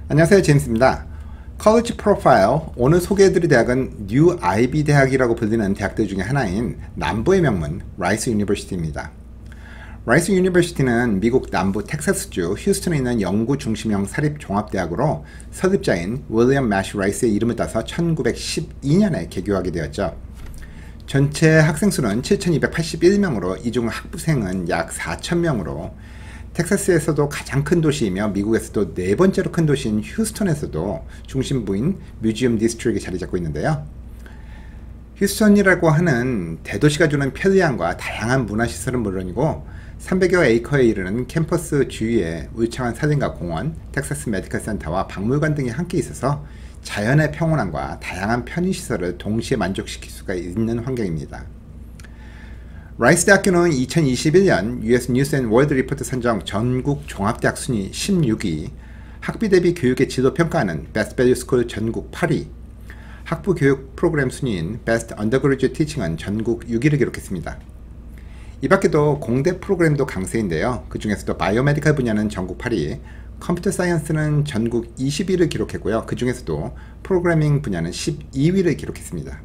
안녕하세요, 제임스입니다. 컬리지 프로파일, 오늘 소개해드릴 대학은 뉴 아이비 대학이라고 불리는 대학들 중에 하나인 남부의 명문 라이스 유니버시티입니다. 라이스 유니버시티는 미국 남부 텍사스주 휴스턴에 있는 연구 중심형 사립종합대학으로 설립자인 윌리엄 매시 라이스의 이름을 따서 1912년에 개교하게 되었죠. 전체 학생 수는 7,281명으로 이 중 학부생은 약 4,000명으로 텍사스에서도 가장 큰 도시이며 미국에서도 네 번째로 큰 도시인 휴스턴에서도 중심부인 뮤지엄 디스트릭이 자리 잡고 있는데요. 휴스턴이라고 하는 대도시가 주는 편리함과 다양한 문화시설은 물론이고 300여 에이커에 이르는 캠퍼스 주위에 울창한 사진과 공원, 텍사스 메디컬 센터와 박물관 등이 함께 있어서 자연의 평온함과 다양한 편의시설을 동시에 만족시킬 수가 있는 환경입니다. 라이스 대학교는 2021년 US 뉴스 앤 월드 리포트 선정 전국 종합대학 순위 16위, 학비 대비 교육의 질도 평가하는 베스트 밸류 스쿨 전국 8위, 학부 교육 프로그램 순위인 베스트 언더그래주에이트 티칭은 전국 6위를 기록했습니다. 이 밖에도 공대 프로그램도 강세인데요. 그 중에서도 바이오메디컬 분야는 전국 8위, 컴퓨터 사이언스는 전국 20위를 기록했고요. 그 중에서도 프로그래밍 분야는 12위를 기록했습니다.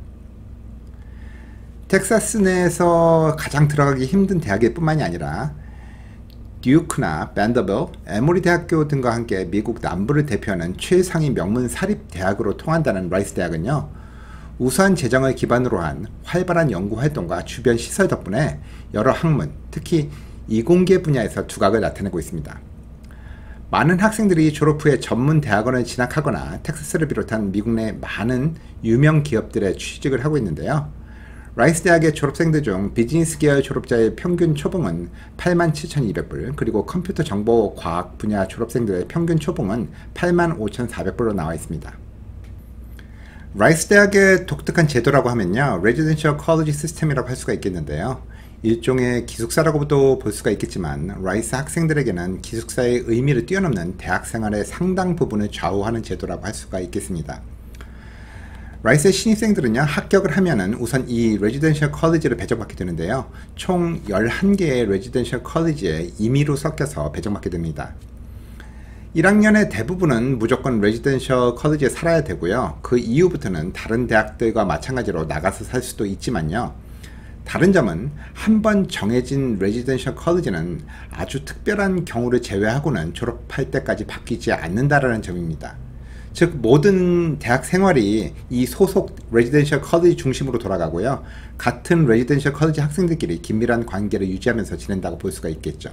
텍사스 내에서 가장 들어가기 힘든 대학일 뿐만이 아니라 듀크나 밴더빌트, 에모리 대학교 등과 함께 미국 남부를 대표하는 최상위 명문 사립대학으로 통한다는 라이스 대학은요, 우수한 재정을 기반으로 한 활발한 연구활동과 주변 시설 덕분에 여러 학문, 특히 이공계 분야에서 두각을 나타내고 있습니다. 많은 학생들이 졸업 후에 전문 대학원을 진학하거나 텍사스를 비롯한 미국 내 많은 유명 기업들에 취직을 하고 있는데요. 라이스 대학의 졸업생들 중 비즈니스 계열 졸업자의 평균 초봉은 87,200불, 그리고 컴퓨터 정보 과학 분야 졸업생들의 평균 초봉은 85,400불로 나와 있습니다. 라이스 대학의 독특한 제도라고 하면요, 레지던셜 컬리지 시스템이라고 할 수가 있겠는데요. 일종의 기숙사라고도 볼 수가 있겠지만 라이스 학생들에게는 기숙사의 의미를 뛰어넘는 대학 생활의 상당 부분을 좌우하는 제도라고 할 수가 있겠습니다. 라이스의 신입생들은요, 합격을 하면은 우선 이 레지던셜 컬리지를 배정받게 되는데요. 총 11개의 레지던셜 컬리지에 임의로 섞여서 배정받게 됩니다. 1학년의 대부분은 무조건 레지던셜 컬리지에 살아야 되고요. 그 이후부터는 다른 대학들과 마찬가지로 나가서 살 수도 있지만요. 다른 점은 한 번 정해진 레지던셜 컬리지는 아주 특별한 경우를 제외하고는 졸업할 때까지 바뀌지 않는다라는 점입니다. 즉 모든 대학 생활이 이 소속 레지던셜 컬리지 중심으로 돌아가고요. 같은 레지던셜 컬리지 학생들끼리 긴밀한 관계를 유지하면서 지낸다고 볼 수가 있겠죠.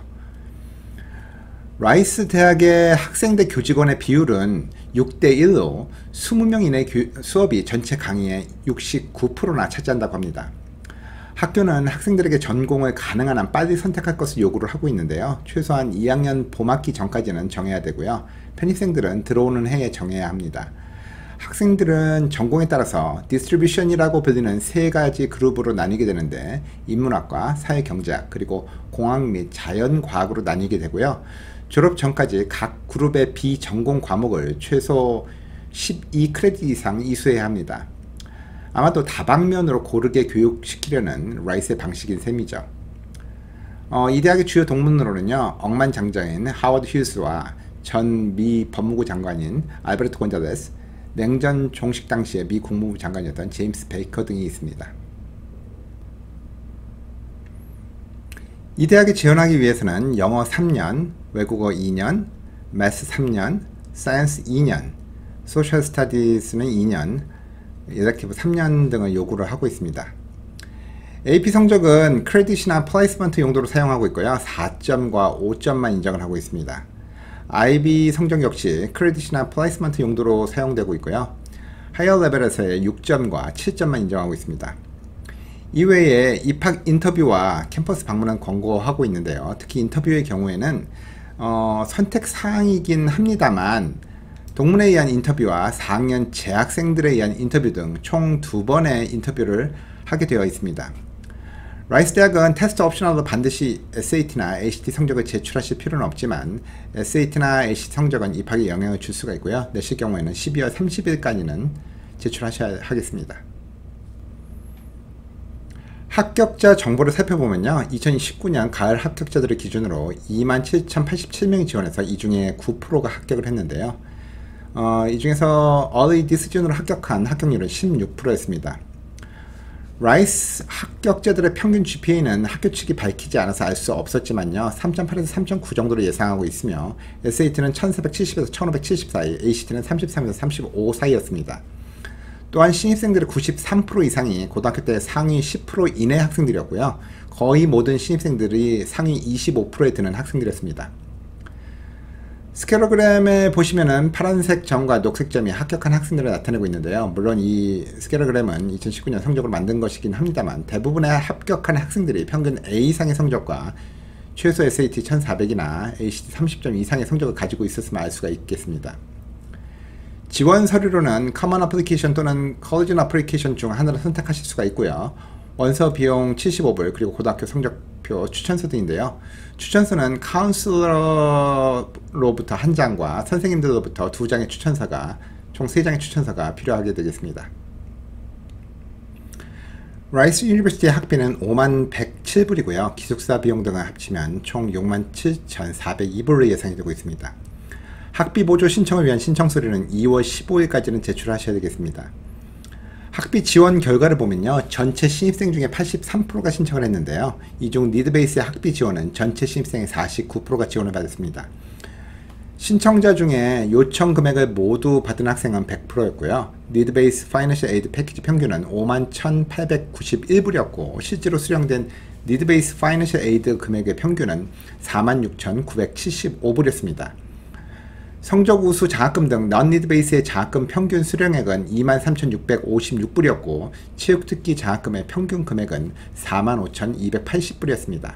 라이스 대학의 학생대 교직원의 비율은 6대1로 20명 이내 수업이 전체 강의의 69%나 차지한다고 합니다. 학교는 학생들에게 전공을 가능한 한 빨리 선택할 것을 요구를 하고 있는데요. 최소한 2학년 봄학기 전까지는 정해야 되고요. 편입생들은 들어오는 해에 정해야 합니다. 학생들은 전공에 따라서 디스트리뷰션이라고 불리는 세 가지 그룹으로 나뉘게 되는데 인문학과, 사회경제학, 그리고 공학 및 자연과학으로 나뉘게 되고요. 졸업 전까지 각 그룹의 비전공 과목을 최소 12크레딧 이상 이수해야 합니다. 아마도 다방면으로 고르게 교육시키려는 라이스의 방식인 셈이죠. 이 대학의 주요 동문으로는요, 억만장자인 하워드 휴스와 전 미 법무부 장관인 알베르토 곤잘레스, 냉전 종식 당시의 미 국무부 장관이었던 제임스 베이커 등이 있습니다. 이 대학에 지원하기 위해서는 영어 3년, 외국어 2년, 매스 3년, 사이언스 2년, 소셜 스터디스는 2년, 일렉티브 3년 등을 요구를 하고 있습니다. AP 성적은 크레딧이나 플레이스먼트 용도로 사용하고 있고요. 4점과 5점만 인정을 하고 있습니다. IB 성적 역시 크레딧이나 플레이스먼트 용도로 사용되고 있고요. 하이어 레벨에서의 6점과 7점만 인정하고 있습니다. 이외에 입학 인터뷰와 캠퍼스 방문은 권고하고 있는데요. 특히 인터뷰의 경우에는 선택사항이긴 합니다만 동문에 의한 인터뷰와 4학년 재학생들에 의한 인터뷰 등 총 2번의 인터뷰를 하게 되어 있습니다. 라이스 대학은 테스트 옵셔널로 반드시 SAT나 ACT 성적을 제출하실 필요는 없지만 SAT나 ACT 성적은 입학에 영향을 줄 수가 있고요. 내실 경우에는 12월 30일까지는 제출하셔야 하겠습니다. 합격자 정보를 살펴보면요, 2019년 가을 합격자들을 기준으로 27,087명이 지원해서 이 중에 9%가 합격을 했는데요. 이 중에서 Early Decision으로 합격한 합격률은 16%였습니다. 라이스 합격자들의 평균 GPA는 학교 측이 밝히지 않아서 알 수 없었지만요. 3.8에서 3.9 정도로 예상하고 있으며 SAT는 1470에서 1570 사이, ACT는 33에서 35 사이였습니다. 또한 신입생들의 93% 이상이 고등학교 때 상위 10% 이내 학생들이었고요. 거의 모든 신입생들이 상위 25%에 드는 학생들이었습니다. 스케로그램에 보시면은 파란색 점과 녹색 점이 합격한 학생들을 나타내고 있는데요. 물론 이 스케로그램은 2019년 성적을 만든 것이긴 합니다만 대부분의 합격한 학생들이 평균 A 이상의 성적과 최소 SAT 1400이나 ACT 30점 이상의 성적을 가지고 있었음을 알 수가 있겠습니다. 지원 서류로는 Common Application 또는 Collision Application 중 하나를 선택하실 수가 있고요. 원서 비용 75불, 그리고 고등학교 성적표 추천서 등인데요. 추천서는 카운슬러로부터 한 장과 선생님들로부터 2장의 추천서가, 총 3장의 추천서가 필요하게 되겠습니다. 라이스 유니버시티의 학비는 51,107불이고요. 기숙사 비용 등을 합치면 총 67,402불로 예상이 되고 있습니다. 학비 보조 신청을 위한 신청 서류는 2월 15일까지는 제출하셔야 되겠습니다. 학비 지원 결과를 보면요. 전체 신입생 중에 83%가 신청을 했는데요. 이 중 니드베이스의 학비 지원은 전체 신입생의 49%가 지원을 받았습니다. 신청자 중에 요청 금액을 모두 받은 학생은 100%였고요. 니드베이스 파이낸셜 에이드 패키지 평균은 51,891불이었고 실제로 수령된 니드베이스 파이낸셜 에이드 금액의 평균은 46,975불이었습니다. 성적 우수 장학금 등 non-need 베이스의 장학금 평균 수령액은 23,656불이었고 체육특기 장학금의 평균 금액은 45,280불이었습니다.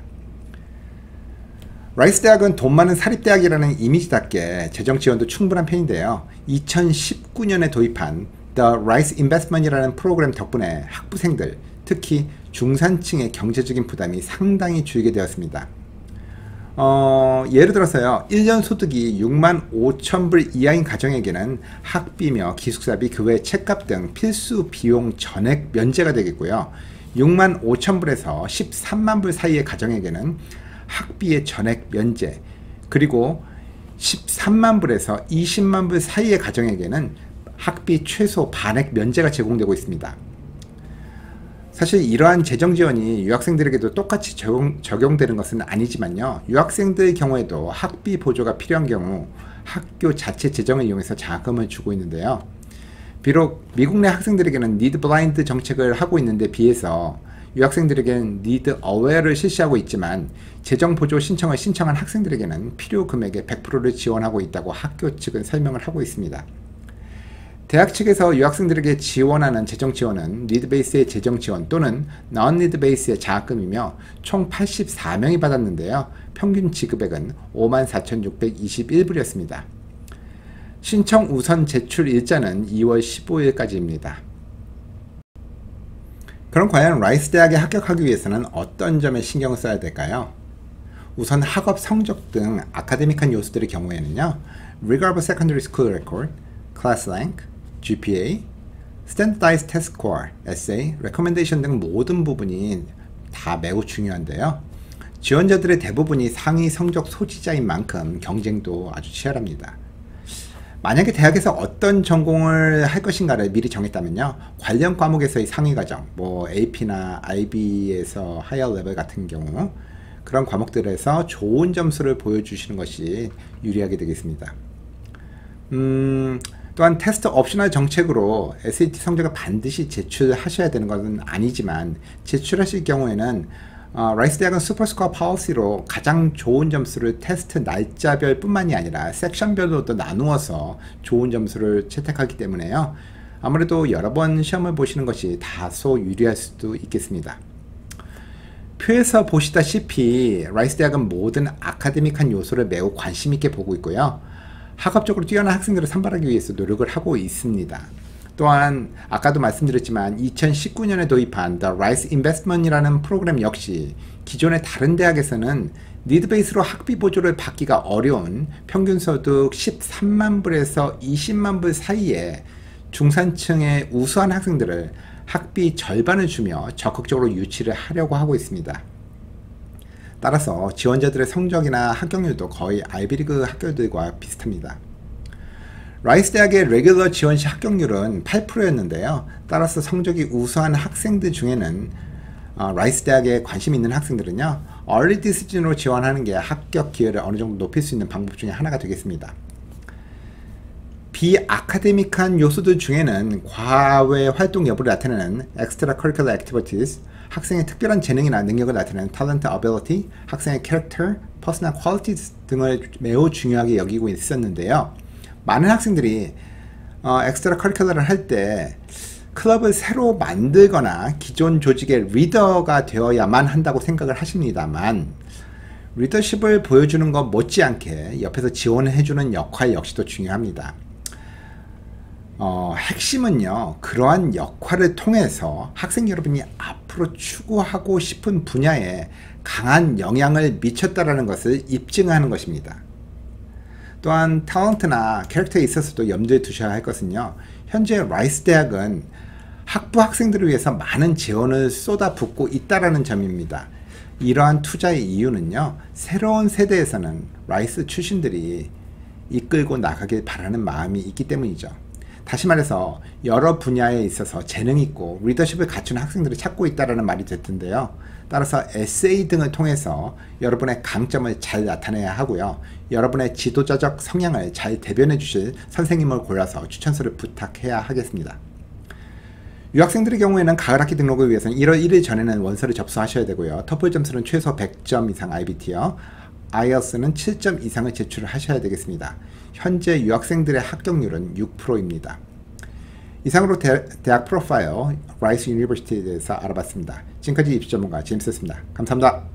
라이스 대학은 돈 많은 사립대학이라는 이미지답게 재정 지원도 충분한 편인데요. 2019년에 도입한 The Rice Investment이라는 프로그램 덕분에 학부생들, 특히 중산층의 경제적인 부담이 상당히 줄게 되었습니다. 예를 들어서요, 1년 소득이 65,000불 이하인 가정에게는 학비며 기숙사비, 교회 책값 등 필수 비용 전액 면제가 되겠고요. 65,000불에서 130,000불 사이의 가정에게는 학비의 전액 면제, 그리고 130,000불에서 200,000불 사이의 가정에게는 학비 최소 반액 면제가 제공되고 있습니다. 사실 이러한 재정 지원이 유학생들에게도 똑같이 적용되는 것은 아니지만요. 유학생들의 경우에도 학비 보조가 필요한 경우 학교 자체 재정을 이용해서 장학금을 주고 있는데요. 비록 미국 내 학생들에게는 니드 블라인드 정책을 하고 있는데 비해서 유학생들에게는 니드 어웨어를 실시하고 있지만 재정 보조 신청을 신청한 학생들에게는 필요 금액의 100%를 지원하고 있다고 학교 측은 설명을 하고 있습니다. 대학 측에서 유학생들에게 지원하는 재정 지원은 니드 베이스의 재정 지원 또는 non-need 베이스의 장학금이며 총 84명이 받았는데요. 평균 지급액은 54,621불이었습니다. 신청 우선 제출 일자는 2월 15일까지입니다. 그럼 과연 라이스 대학에 합격하기 위해서는 어떤 점에 신경을 써야 될까요? 우선 학업 성적 등 아카데믹한 요소들의 경우에는요. Regardable Secondary School Record, Class Rank, GPA, Standardized Test Score, Essay, Recommendation 등 모든 부분이 다 매우 중요한데요. 지원자들의 대부분이 상위 성적 소지자인 만큼 경쟁도 아주 치열합니다. 만약에 대학에서 어떤 전공을 할 것인가를 미리 정했다면요. 관련 과목에서의 상위 과정, AP나 IB에서 하이어 레벨 같은 경우 그런 과목들에서 좋은 점수를 보여주시는 것이 유리하게 되겠습니다. 또한 테스트 옵셔널 정책으로 SAT 성적을 반드시 제출하셔야 되는 것은 아니지만 제출하실 경우에는 라이스 대학은 슈퍼스코어 파워시로 가장 좋은 점수를 테스트 날짜별 뿐만이 아니라 섹션별로도 나누어서 좋은 점수를 채택하기 때문에요. 아무래도 여러 번 시험을 보시는 것이 다소 유리할 수도 있겠습니다. 표에서 보시다시피 라이스 대학은 모든 아카데믹한 요소를 매우 관심 있게 보고 있고요. 학업적으로 뛰어난 학생들을 선발하기 위해서 노력을 하고 있습니다. 또한 아까도 말씀드렸지만 2019년에 도입한 The Rice Investment이라는 프로그램 역시 기존의 다른 대학에서는 니드 베이스로 학비 보조를 받기가 어려운 평균소득 130,000불에서 200,000불 사이에 중산층의 우수한 학생들을 학비 절반을 주며 적극적으로 유치를 하려고 하고 있습니다. 따라서 지원자들의 성적이나 합격률도 거의 아이비리그 학교들과 비슷합니다. 라이스 대학의 레귤러 지원 시 합격률은 8%였는데요. 따라서 성적이 우수한 학생들 중에는 라이스 대학에 관심 있는 학생들은요, 얼리 디시즌으로 지원하는 게 합격 기회를 어느 정도 높일 수 있는 방법 중에 하나가 되겠습니다. 비아카데믹한 요소들 중에는 과외 활동 여부를 나타내는 extra curricular activities, 학생의 특별한 재능이나 능력을 나타내는 talent ability, 학생의 character, personal qualities 등을 매우 중요하게 여기고 있었는데요. 많은 학생들이 extra curricular을 할 때 클럽을 새로 만들거나 기존 조직의 리더가 되어야만 한다고 생각을 하십니다만, 리더십을 보여주는 것 못지않게 옆에서 지원해주는 역할 역시도 중요합니다. 핵심은요, 그러한 역할을 통해서 학생 여러분이 앞으로 추구하고 싶은 분야에 강한 영향을 미쳤다라는 것을 입증하는 것입니다. 또한 탤런트나 캐릭터에 있어서도 염두에 두셔야 할 것은요, 현재 라이스 대학은 학부 학생들을 위해서 많은 지원을 쏟아붓고 있다라는 점입니다. 이러한 투자의 이유는요, 새로운 세대에서는 라이스 출신들이 이끌고 나가길 바라는 마음이 있기 때문이죠. 다시 말해서 여러 분야에 있어서 재능있고 리더십을 갖춘 학생들을 찾고 있다는 말이 될 텐데요. 따라서 에세이 등을 통해서 여러분의 강점을 잘 나타내야 하고요. 여러분의 지도자적 성향을 잘 대변해 주실 선생님을 골라서 추천서를 부탁해야 하겠습니다. 유학생들의 경우에는 가을학기 등록을 위해서는 1월 1일 전에는 원서를 접수하셔야 되고요. 터플 점수는 최소 100점 이상 IBT요. IELTS는 7점 이상을 제출을 하셔야 되겠습니다. 현재 유학생들의 합격률은 6%입니다. 이상으로 대학 프로파일 라이스 유니버시티에 대해서 알아봤습니다. 지금까지 입시 전문가 제임스였습니다. 감사합니다.